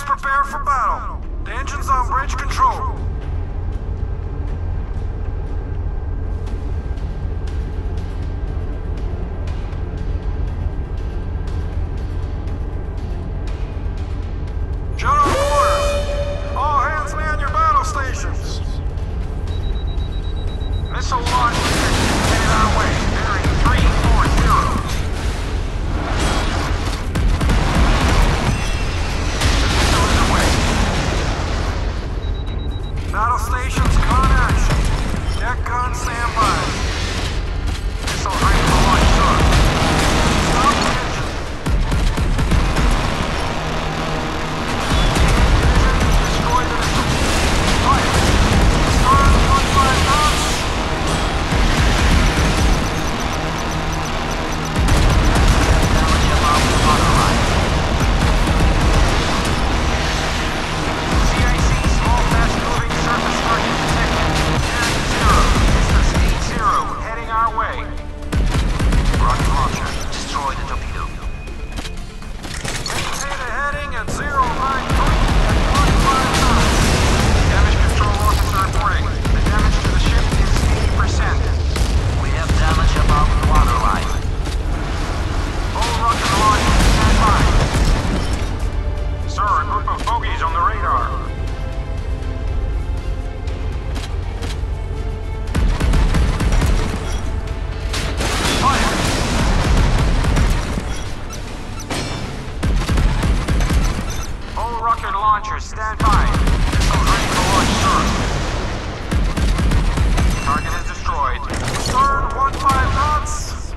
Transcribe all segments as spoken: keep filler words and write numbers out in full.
Ships prepare for battle. The engine's on bridge control. General orders. All hands man your battle stations. Missile launch detected. Headed our way. Bearing three four zero. Battle stations con action. Deck con standby. Missile ready for launch, sir. Stop the engine. Destroy the missile. Fire. Start one five knots. Damage above the water line. Surface target detected. Bearing zero. Distance eight zero. Heading our way. Rocket launcher. Destroy the torpedo. Maintain a heading at zero nine three at one five knots. Damage control officer reporting. The damage to the ship is eighty percent. We have damage above the water line. Full rocket launcher stand by. Sir, a group of bogies on the radar. Rocket launcher, stand by. Missiles ready for launch, sir. Target is destroyed. Stern one five knots.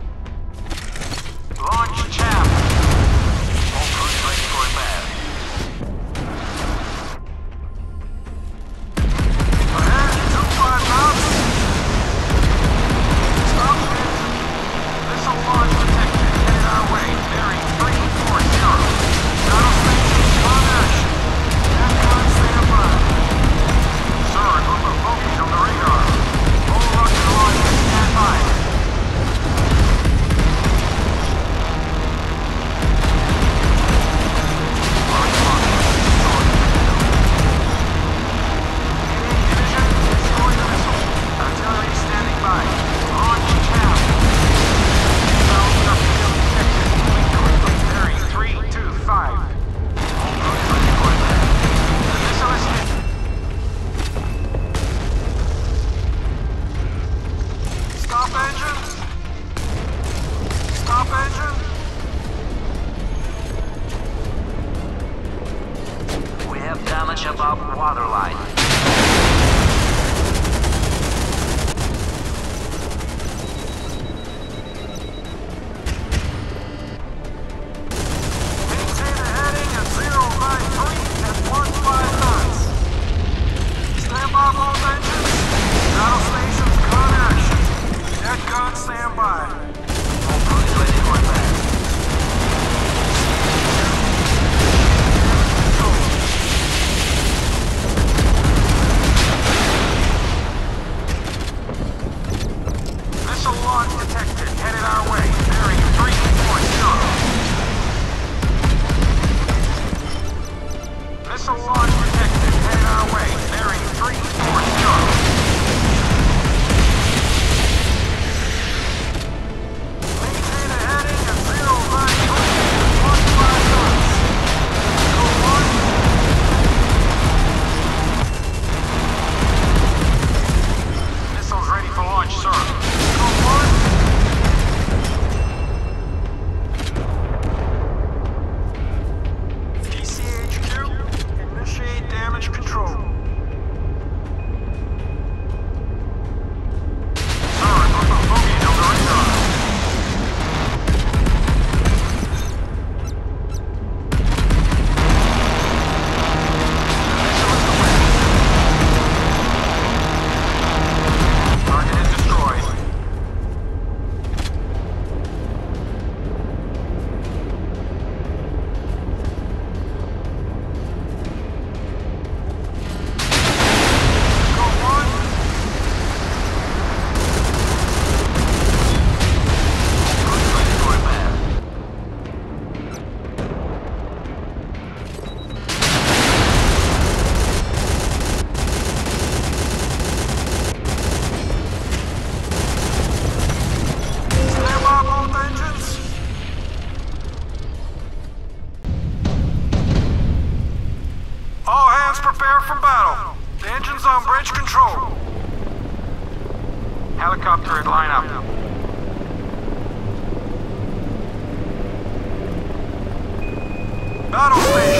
Launch chaff. All crews ready for impact. Ahead, two five knots. Stop engine. Missile launch detected. Headed our way. Bearing three four zero. Battle station. On action. Capcom standby. Sir, a group of bogies on the radar. Full rocket launcher standby. Rocket launcher destroy the missile. Division, destroy the missile. Artillery standing by. Launch chaff. Inbound torpedo detected. Quick, quickly. Bearing three two five. Stop engine! Stop engine! We have damage above waterline. Maintain a heading at zero nine three at one five knots. Stand by both engines. Battle stations con action. Deck gun standby. All crews ready for impact. Missile launch detected. Headed our way. Bearing three four zero. Missile launch detected. Headed our way. Bearing three four zero. Maintain a heading at zero nine three at one five knots. Go one. Missiles ready for launch, sir. Go one. D C H Q, ignition. Units prepare for battle. The engine's on bridge control. Helicopter in lineup. Battle station.